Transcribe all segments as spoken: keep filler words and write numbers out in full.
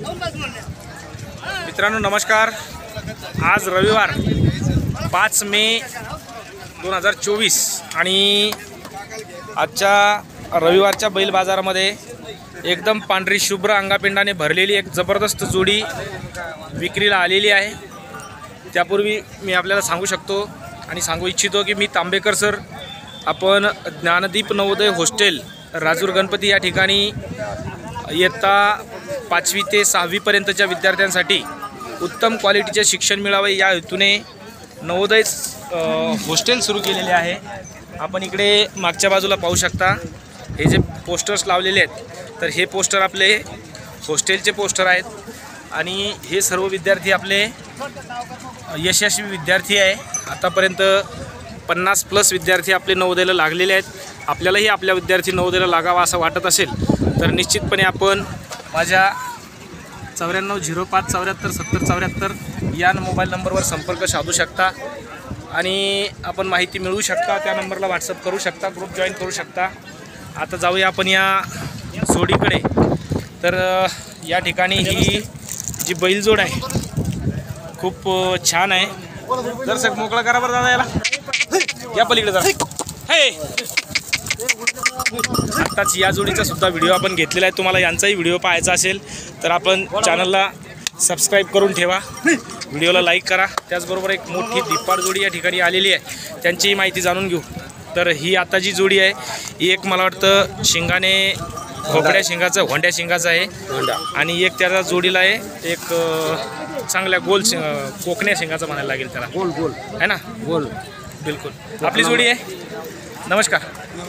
मित्रांनो नमस्कार। आज रविवार पाच मे दोन हजार चोवीस आणि आजच्या रविवारच्या बैल बाजारामध्ये एकदम पांढरी शुभ्र अंगापिंडाने भरलेली एक जबरदस्त जोडी विक्रीला आलेली आहे। त्यापूर्वी मी आपल्याला सांगू शकतो आणि सांगू इच्छितो की मी तांबेकर सर आपण ज्ञानदीप नवोदय हॉस्टेल राजूर गणपती या ठिकाणी इयत्ता पाचवी ते सहावी पर्यंतच्या विद्यार्थ्यांसाठी उत्तम क्वालिटीचे शिक्षण मिळावे या हेतूने नवोदय हॉस्टेल सुरू केलेले आहे। आपण इकडे मागच्या बाजूला पाहू शकता हे जे पोस्टर्स लावलेले आहेत तर हे पोस्टर आपले हॉस्टेलचे पोस्टर आहेत आणि हे सर्व विद्यार्थी आपले यशस्वी विद्यार्थी आहे। आतापर्यंत पन्नास प्लस विद्यार्थी आपले नवोदयला लागलेले आहेत। आपल्यालाही आपल्या विद्यार्थी नवोदयला लागावा असं वाटत असेल तर निश्चितपणे आपण माझ्या चौऱ्याण्णव झिरो पाच चौऱ्याहत्तर सत्तर चौऱ्याहत्तर या मोबाईल नंबरवर संपर्क साधू शकता आणि आपण माहिती मिळवू शकता। त्या नंबरला व्हॉट्सअप करू शकता, ग्रुप जॉईन करू शकता। आता जाऊया आपण या जोडीकडे। तर या ठिकाणी ही जी बैलजोड आहे खूप छान आहे। जर सग मोकळा करा बरं दादा, याला या पलीकडे जरा। हे आत्ताच या जोडीचा सुद्धा व्हिडिओ आपण घेतलेला आहे। तुम्हाला यांचाही व्हिडिओ पाहायचा असेल तर आपण चॅनलला सबस्क्राईब करून ठेवा, व्हिडिओला लाईक करा। त्याचबरोबर एक मोठी धिप्पाड जोडी या ठिकाणी आलेली आहे, त्यांचीही माहिती जाणून घेऊ। तर ही आता जी जोडी आहे ही एक मला वाटतं शिंगाने खोकड्या शिंगाचं होंड्या शिंगाचं आहे आणि एक त्याचा जोडीला आहे एक चांगल्या गोल कोकण्या शिंगाचं म्हणायला लागेल त्याला, गोल गोल आहे ना, गोल बिलकुल आपली जोडी आहे। नमस्कार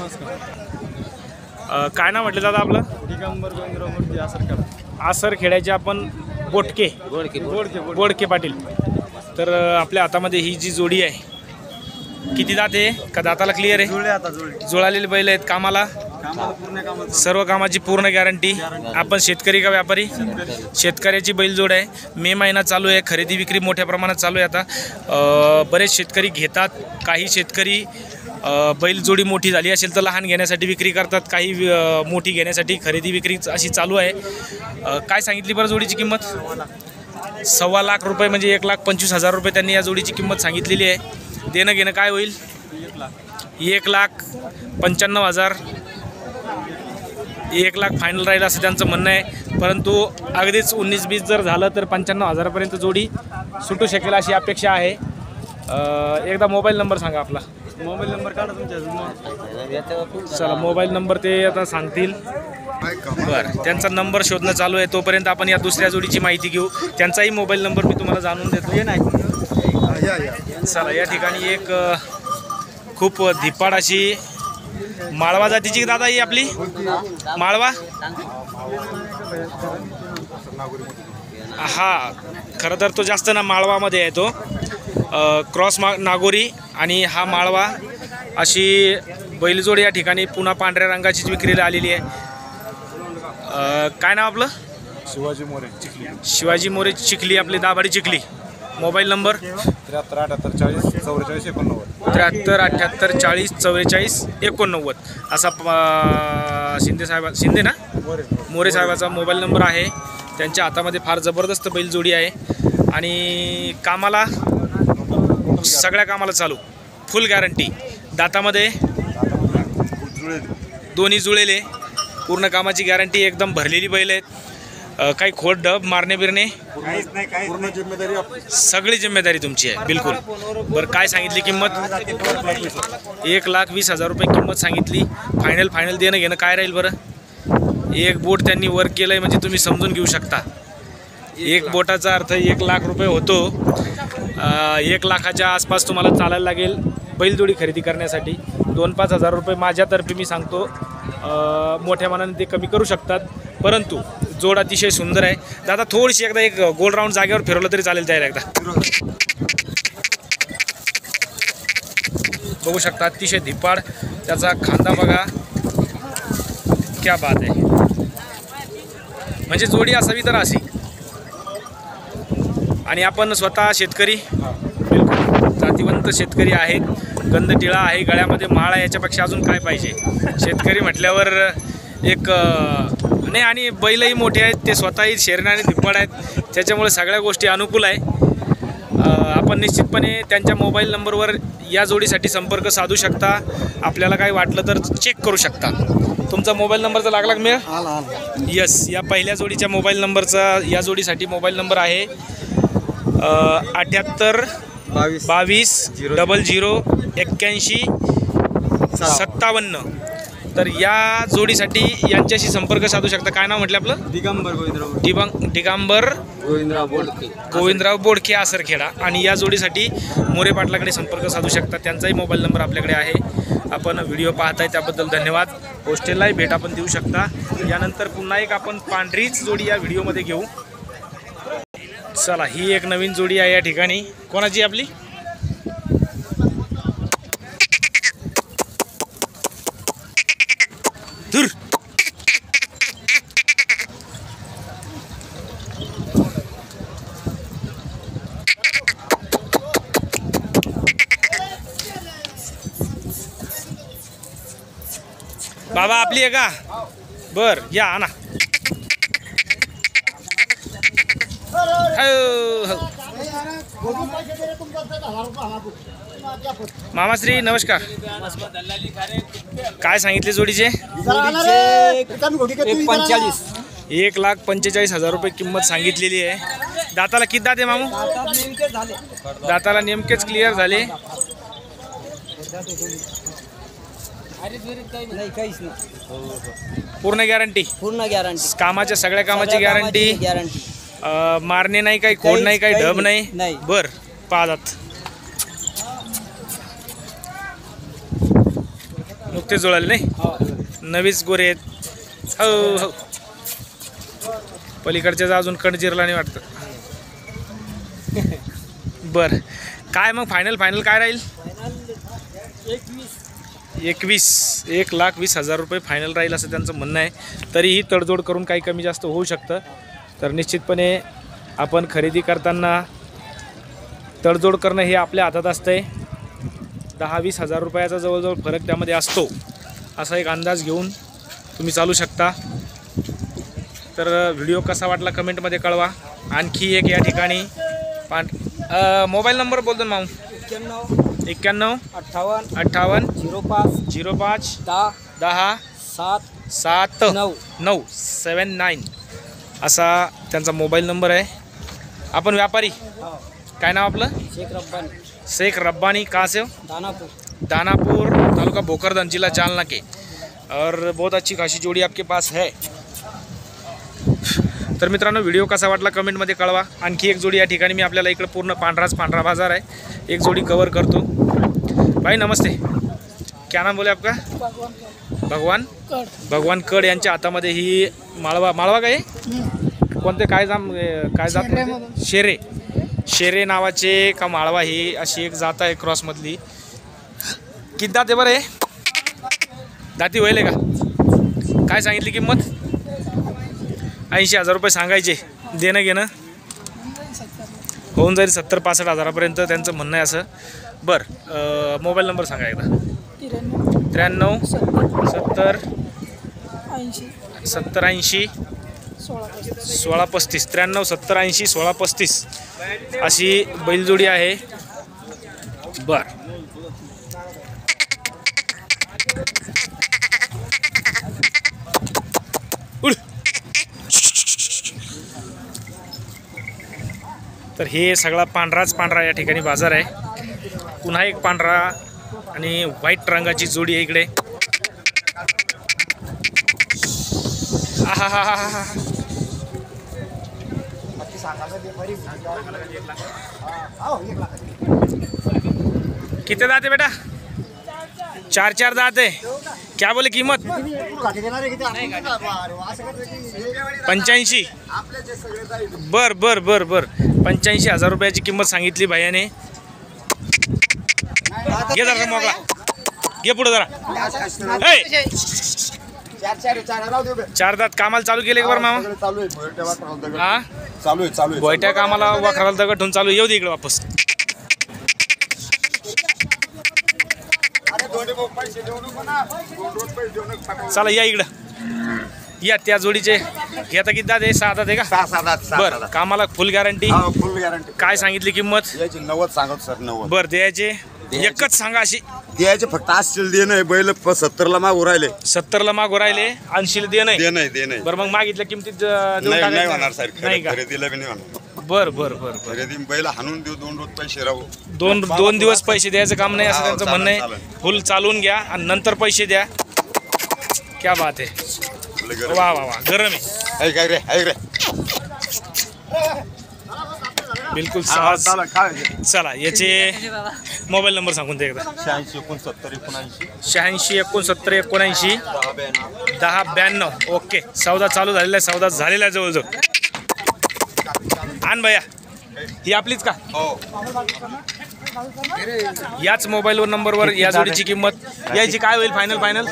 नमस्कार काय नाव म्हटलं दादा आपलं? दिगंबर गोविंदराव मूर्ती आसरखेडा आसरखेड्याचे आपण बोटके बोडके बोडके बोडके पाटील। तर आपल्या हातामध्ये ही जी जोडी आहे किती दात आहे का दाताला क्लिअर आहे? जुळे आता जुळे जुळालेले बैल आहेत, कामाला कामाला पूर्ण कामाला सर्व कामाची पूर्ण गॅरंटी। आपण शेतकरी का व्यापारी? शेतकऱ्याची बैलजोड आहे। मे महिना चालू आहे, खरेदी विक्री मोठ्या प्रमाणात चालू आहे। आता बरेच शेतकरी घेतात, काही शेतकरी बैलजोडी मोठी झाली असेल तर लहान घेण्यासाठी विक्री करतात, काही मोठी घेण्यासाठी खरेदी विक्री अशी चालू आहे। काय सांगितली बरं जोडीची किंमत? सव्वा लाख रुपये म्हणजे एक लाख पंचवीस हजार रुपये त्यांनी या जोडीची किंमत सांगितलेली आहे। देणं घेणं काय होईल? एक लाख पंच्याण्णव हजार एक लाख फायनल राहील असं त्यांचं म्हणणं आहे। परंतु अगदीच उन्नीस बीस जर झालं तर पंच्याण्णव हजारापर्यंत जोडी सुटू शकेल अशी अपेक्षा आहे। एकदा मोबाईल नंबर सांगा आपला। मोबाईल नंबर काढा तुमच्या। चला मोबाईल नंबर ते आता सांगतील। बरं, त्यांचा नंबर शोधणं चालू आहे, तोपर्यंत आपण या दुसऱ्या जोडीची माहिती घेऊ। त्यांचाही मोबाईल नंबर मी तुम्हाला जाणून देतो। हे नाही चला या ठिकाणी एक खूप धिप्पाड अशी माळवा जातीची दादा ही आपली माळवा। हा खरं तर तो जास्त ना माळवामध्ये आहे, तो क्रॉस मा नागोरी आणि हा माळवा अशी बैलजोड या ठिकाणी पुन्हा पांढऱ्या रंगाचीच विक्रीला आलेली आहे। काय नाव आपलं? शिवाजी मोरे चिखली। शिवाजी मोरे चिखली, आपली दाभाडी चिखली। मोबाईल नंबर त्र्याहत्तर अठ्याहत्तर चाळीस चौवेचाळीस एकोणनव्वद त्र्याहत्तर अठ्ठ्याहत्तर चाळीस चव्वेचाळीस एकोणनव्वद असा शिंदे साहेब शिंदे ना मोरे साहेबाचा मोबाईल नंबर आहे। त्यांच्या हातामध्ये फार जबरदस्त बैलजोडी आहे आणि कामाला सगळ्या कामाला चालू, फुल गॅरंटी। दातामध्ये दोन्ही जुळेले, पूर्ण कामाची गॅरंटी, एकदम भरलेली बैल आहेत। काही खोट डब मारणे बिरणे पूर्ण जिम्मेदारी सगळी जिम्मेदारी तुमची आहे बिलकुल। बरं काय सांगितली किंमत? एक लाख वीस हजार रुपये किंमत सांगितली। फायनल फायनल देणं घेणं काय राहील बरं? एक बोट त्यांनी वर्क केलं आहे म्हणजे तुम्ही समजून घेऊ शकता। एक बोटाचा अर्थ एक लाख रुपये होतो। एक लाखाच्या आसपास तुम्हाला चालायला लागेल बैलजोडी खरेदी करण्यासाठी। दोन पाच हजार रुपये माझ्यातर्फे मी सांगतो, मोठ्या मनाने ते कमी करू शकतात, परंतु जोड अतिशय सुंदर आहे। दादा थोडीशी एकदा एक गोल राऊंड जागेवर फिरवलं तरी चालेल त्याला एकदा। बघू शकता अतिशय धिप्पाड त्याचा खांदा बघा, क्या बात आहे। म्हणजे जोडी असावी तर अशी। आणि आपण स्वतः शेतकरी, बिलकुल जातीवंत शेतकरी आहेत, गंधटिळा आहे, गळ्यामध्ये माळ आहे, याच्यापेक्षा अजून काय पाहिजे? शेतकरी म्हटल्यावर एक नाही आणि बैलही मोठे आहेत, ते स्वतःही शेरणे आणि धिप्पाड आहेत, त्याच्यामुळे सगळ्या गोष्टी अनुकूल आहे. आपण निश्चितपणे त्यांच्या मोबाईल नंबरवर या जोडीसाठी संपर्क साधू शकता. आपल्याला काही वाटलं तर चेक करू शकता. तुमचा मोबाईल नंबरचा लागला का मिळेल? यस, या पहिल्या जोडीच्या मोबाईल नंबरचा या जोडीसाठी मोबाईल नंबर आहे अठ्ठ्याहत्तर बावीस डबल झिरो एक्क्याऐंशी सत्तावन्न. तर या जोडीसाठी यांच्याशी संपर्क साधू शकता. काय नाव म्हटलं आपलं? दिगंबर गोविंदराव दिबांग दिगंबर गोविंदराव बोडके गोविंदराव बोडके आसरखेडा. आणि या जोडीसाठी मोरे पाटलाकडे संपर्क साधू शकता. त्यांचाही मोबाईल नंबर आपल्याकडे आहे. आपण व्हिडिओ पाहताय त्याबद्दल धन्यवाद. हॉस्टेललाही भेट आपण देऊ शकता. यानंतर पुन्हा एक आपण पांढरीच जोडी या व्हिडिओमध्ये घेऊ. चला, ही एक नवीन जोडी आहे या ठिकाणी. कोणाची आपली? धुर. बाबा आपली आहे का? बर, या आणा. मामाश्री नमस्कार. काय सांगितले जोडीचे? पंचेचाळीस एक लाख पंचेचाळीस हजार रुपये किंमत सांगितलेली आहे. दाताला किती दात आहे मामू? दाताला नेमकेच क्लिअर झाले. नाही, काहीच नाही. पूर्ण गॅरंटी? पूर्ण गॅरंटी. कामाच्या सगळ्या कामाची गॅरंटी? गॅरंटी. मारणे नाही, काही खोड नाही, काही ढब नाही? नाही. बर, पाहतात नुकतेच जुळाले नाही, नवीच गोरे आहेत. हो हो, पलीकडच्या अजून कण जिरला नाही वाटतं. बर, काय मग फायनल फायनल काय राहील? एकवीस एक लाख वीस हजार रुपये फायनल राहील असं त्यांचं म्हणणं आहे. तरीही तडजोड करून काही कमी जास्त होऊ शकतं. तर निश्चितपणे आपण खरेदी करताना तडजोड करणं हे आपल्या हातात असतंय. दहा वीस हजार रुपयाचा जवळजवळ फरक त्यामध्ये असतो, असा एक अंदाज घेऊन तुम्ही चालू शकता. तर व्हिडिओ कसा वाटला कमेंटमध्ये कळवा. आणखी एक या ठिकाणी पांढ मोबाईल नंबर बोलतो ना माऊ? एक्क्याण्णव एक्क्याण्णव अठ्ठावन्न अठ्ठावन्न झिरो पाच झिरो पाच दहा दहा सात सात नऊ नऊ सेवन नाईन असा त्यांचा मोबाईल नंबर आहे. आपण व्यापारी? काय नाव आपलं? शेख रब्बानी. शेख रब्बानी. कहाँ से हो? दानापूर. दानापुर तालुका भोकरदन जिला जालना के. और बहुत अच्छी खासी जोड़ी आपके पास है. तर मित्रांनो, व्हिडिओ कसा वाटला कमेंटमध्ये कळवा. आणखी एक जोडी या ठिकाणी मी आपल्याला इकडे पूर्ण पांढराच पांढरा बाजार आहे, एक जोडी कवर करतो. भाई नमस्ते, क्या नाम बोले आपका? भगवान भगवान कड यांच्या हातामध्ये ही माळवा माळवा काय कोणते काय जाम काय जात म्हणते? शेरे शेरे नावाचे का माळवा ही अशी एक जात आहे क्रॉसमधली. किती दाते बरं आहे? दाती होईल का? काय सांगितली किंमत? ऐंशी हजार रुपये सांगायचे. देणं घेणं होऊन जाईल सत्तर पासष्ट हजारापर्यंत त्यांचं म्हणणं आहे असं. बरं, मोबाईल नंबर सांगा एकदा. त्र्याण्णव सत्तर सत्तर ऐंशी सोळा पस्तीस. त्र्याण्णव सत्तर ऐंशी सोळा पस्तीस अशी बैलजोडी आहे. बर, उड. तर हे सगळा पांढराच पांढरा या ठिकाणी बाजार आहे. पुन्हा एक पांढरा आणि व्हाईट रंगाची जोडी आहे इकडे. आहा हा हा हा. कितने दाते बेटा? चार चार दाते. क्या बोले कीमत? पंच्याऐंशी. बर बर बर बर पंच्याऐंशी हजार रुपयाची किंमत सांगितली भायाने. घे जरा मोकळा, घे पुढे जरा. चार दात कामाला चालू केले का बरं मामा? हा, चालू आहे चालू आहे. बोयट्या कामाला वाखराला दगड ठेवून चालू. येऊ दे इकडे वापस. चला या इकडं. या त्या जोडीचे हे आता किती दात आहे? सहा दात आहे का? सहा सात आठ सहा बरं, कामाला फुल गॅरंटी. फुल गॅरंटी. काय सांगितली किंमत? याची नव्वद सांगत सर नव्वद. बरं, द्यायचे एकच सांगा अशी. द्यायचे फक्त आठशे देणं आहे. बैल सत्तरला मागू राहिले. सत्तरला मागू राहिले, ऐंशीला दे नाही. देणं आहे देणं आहे. बरं, मग मागितल्या किमतीत ज- देऊन नाही नाही टाकायचं? होणार साहेब. नाही का? खरेदीला बी नाही होणार. बर बर बर बर. खरेदी बैल हाणून देऊ, दोन रोज पैसे राहू. दोन दोन दिवस पैसे द्यायचं काम नाही असं हा, त्यांचं चालेल, म्हणणं आहे. चालेल. फुल चालवून घ्या आणि नंतर पैसे द्या. क्या बात आहे. लय गरम. वा वा वा, गरम आहे आहे काय रे आहे रे. बिलकुल हा, सहज. चालेल, काय चला, याचे मोबाईल नंबर सांगून द्या एकदा. शहाऐंशी एकोणसत्तर एकोणऐंशी शहाऐंशी एकोणसत्तर एकोणऐंशी दहा ब्याण्णव. दहा ब्याण्णव. ओके, सौदा चालू झालेला आहे, सौदा झालेला आहे जवळजवळ. आण भैया, ही आपलीच का? हो. याच मोबाईलवर नंबरवर या जोडीची किंमत याची काय होईल? फायनल फायनल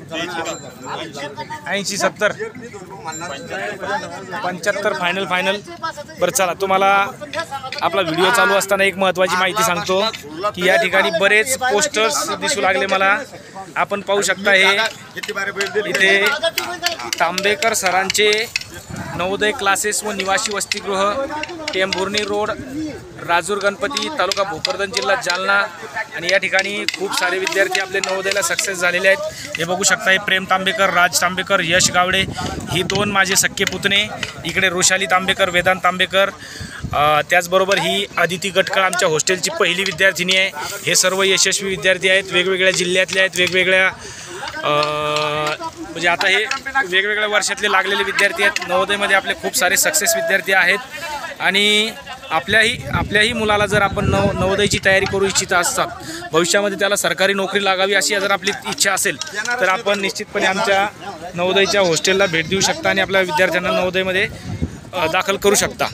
ऐंशी सत्तर पंच्याहत्तर फायनल फायनल. बरं, चला, तुम्हाला आपला व्हिडिओ चालू असताना एक महत्त्वाची माहिती सांगतो की या ठिकाणी बरेच पोस्टर्स दिसू लागले मला. आपण पाहू शकता हे किती बारे बैल दिले? इथे तांबेकर सरांचे नवोदय क्लासेस व निवासी वसतिगृह, टेंभुर्णी रोड, राजूर गणपती, तालुका भोकरदन, जिल्हा जालना. आणि या ठिकाणी खूप सारे विद्यार्थी आपले नवोदयला सक्सेस झालेले आहेत. हे बघू शकता, हे प्रेम तांबेकर, राज तांबेकर, यश गावडे, ही दोन माझे सख्खे पुतणे. इकडे रोशाली तांबेकर, वेदांत तांबेकर, अ, त्याचबरोबर ही आदिती गटकळ आमच्या हॉस्टेलची पहिली विद्यार्थिनी आहे. हे सर्व यशस्वी विद्यार्थी आहेत, वेगवेगळ्या जिल्ह्यातले आहेत, वेगवेगळ्या अ, म्हणजे आता हे वेगवेगळ्या वर्षातले लागलेले विद्यार्थी आहेत. नवोदयमध्ये आपले खूप सारे सक्सेस विद्यार्थी आहेत. आणि आपल्याही आपल्याही मुलाला जर आपण नव नवोदयची तयारी करू इच्छित असतात, भविष्यामध्ये त्याला सरकारी नोकरी लागावी अशी जर आपली इच्छा असेल, तर आपण निश्चितपणे आमच्या नवोदयच्या हॉस्टेलला भेट देऊ शकता आणि आपल्या विद्यार्थ्यांना नवोदयमध्ये अ, दाखल करू शकता.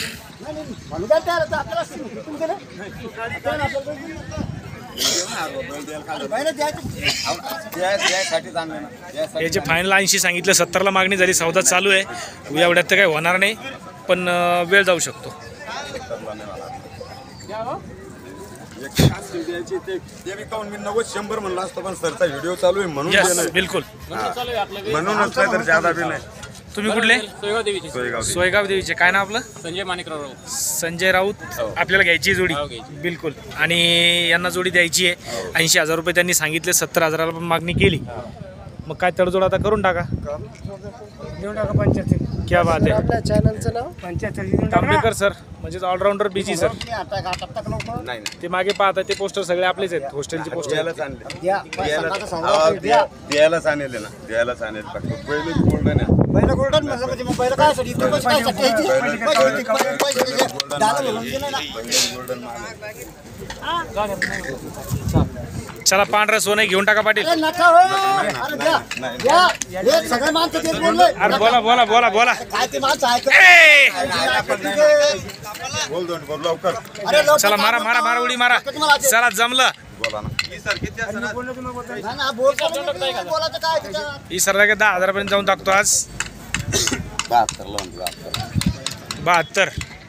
याचे फायनल ऐंशी सांगितलं, सत्तरला मागणी झाली, सौदा चालू आहे. एवढ्यात तर काही होणार नाही, पण अ, वेळ जाऊ शकतो. मी नव्वद शंभर म्हणलं असतो, पण सरचा व्हिडिओ चालू आहे म्हणून यस, देणं आहे. बिलकुल. म्हणूनच नाही तर ज्यादा बी नाही. तुम्ही कुठले? सोयगाव देवीची. सोयगाव. सोयगाव देवीचे. काय नाव आपलं? संजय माणिकराव राव. संजय राऊत. आपल्याला घ्यायची जोडी. हो, घ्यायची. बिलकुल. आणि यांना जोडी द्यायची आहे. ऐंशी हजार रुपये त्यांनी सांगितले, सत्तर हजाराला पण मागणी केली. मग काय तडजोड आता करून टाका. देऊन टाका पंच्याहत्तर. क्या बात आहे. आपल्या चॅनलचं नाव पंच्याहत्तर. तांबेकर सर म्हणजे ऑलराऊंडर बिजी सर. नाही नाही. ते मागे पाहता ते पोस्टर सगळे आपलेच आहेत, हॉस्टेलचे पोस्टर. द्यायलाच आणले. द्यायला- द्यायलाच आणले ना. द्यायलाच आणले. फक्त पहिले गोल्डन आहे. पहिलं गोल्डन म्हणलं म्हणजे मग पहिलं काय साठी गोल्डन चला, पांढरं सोनं घेऊन टाका पाटील. सगळे माणसं तेच बोलले. अरे बोला बोला बोला बोला. काय ते माणसं ऐकत ए! बोल दोन बोल लवकर. अरे लोक चला, मारा मारा मारा उडी मारा. चला, जमलं. बोला ना. ना, ना, बोलतो म्हणजे बोलायचं काय त्याच्यात? ही सरला का दहा हजारापर्यंत जाऊन टाकतो आज. बहात्तर लावून बहात्तर. बहात्तर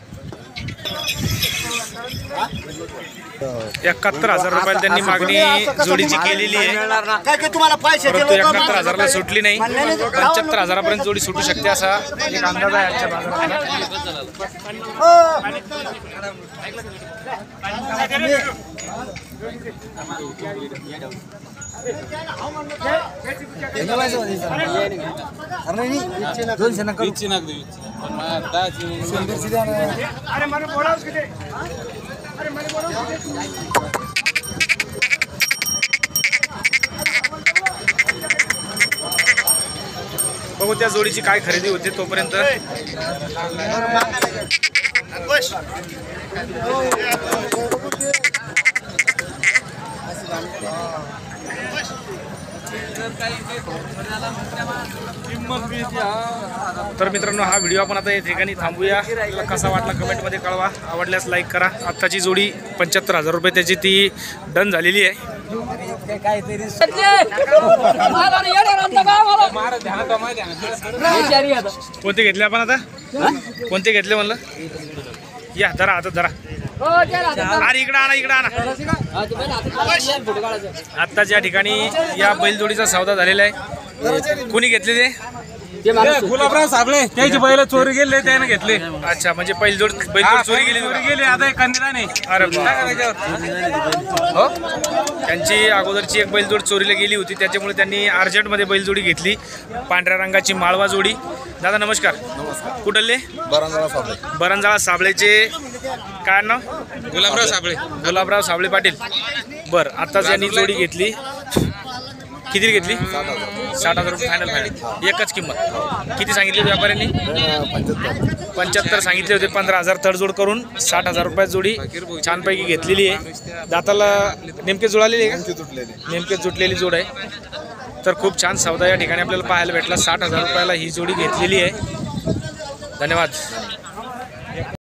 एकाहत्तर हजार रुपयाला त्यांनी मागणी जोडीची केलेली आहे, काय ते तुम्हाला पैसे परंतु एकाहत्तर हजाराला सुटली नाही. पंच्याहत्तर हजारापर्यंत जोडी सुटू शकते असा एक अंदाज आहे आजच्या बघू त्या जोडीची काय खरेदी होते तोपर्यंत. तर मित्रांनो, हा व्हिडिओ आपण आता या ठिकाणी थांबूया. आपल्याला कसा वाटला कमेंटमध्ये कळवा. आवडल्यास लाईक करा. आत्ताची जोडी पंच्याहत्तर हजार रुपये त्याची ती डन झालेली आहे. कोणते घेतले आपण आता? कोणते घेतले म्हणलं? या धरा, आता धरा. अरे इकडं आणा, इकडं आणा. आत्ताच या ठिकाणी या बैलजोडीचा सौदा झालेला आहे. कोणी घेतले ते? गुलाबराव साबळे त्याची बैल चोरी गेले त्याने घेतले. अच्छा, म्हणजे बैलजोड बैलजोड चोरी गेली चोरी गेली आता एक कंदिराने. अरे हो, त्यांची अगोदरची एक बैलजोड चोरीला गेली होती, त्याच्यामुळे त्यांनी अर्जंटमध्ये बैलजोडी घेतली. पांढऱ्या रंगाची माळवा जोडी. दादा नमस्कार. कुठले? बरंजाळा साबळे. बरंजाळा साबळेचे काय नाव? गुलाबराव साबळे. गुलाबराव साबळे पाटील. बर, आताच यांनी जोडी घेतली. किती घेतली? साठ हजार रुपये फायनल. फायनल एकच किंमत. किती सांगितली व्यापाऱ्यांनी? पंच्याहत्तर सांगितले होते. पंधरा हजार तडजोड करून साठ हजार रुपयात जोडी छानपैकी घेतलेली आहे. दाताला नेमके जुळालेली आहे का? नेमके जुटलेली जोड आहे. तर खूप छान सौदा या ठिकाणी आपल्याला पाहायला भेटला. साठ हजार रुपयाला ही जोडी घेतलेली आहे. धन्यवाद.